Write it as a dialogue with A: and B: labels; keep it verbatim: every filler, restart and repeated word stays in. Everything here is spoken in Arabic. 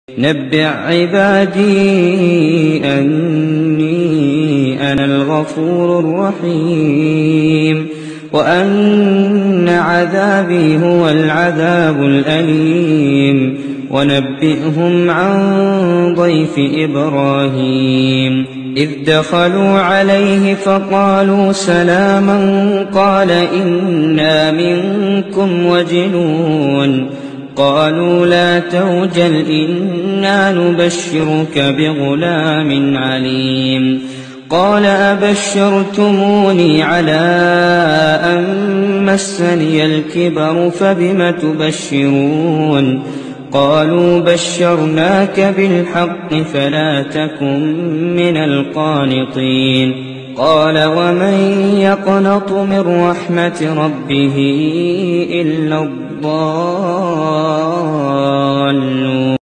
A: نبئ عبادي أني أنا الغفور الرحيم وأن عذابي هو العذاب الأليم ونبئهم عن ضيف إبراهيم إذ دخلوا عليه فقالوا سلاما قال إنا منكم وجلون قالوا لا توجل إنا نبشرك بغلام عليم قال أبشرتموني على أن مسني الكبر فبم تبشرون قالوا بشرناك بالحق فلا تكن من القانطين قال ومن يقنط من رحمة ربه إلا الضالون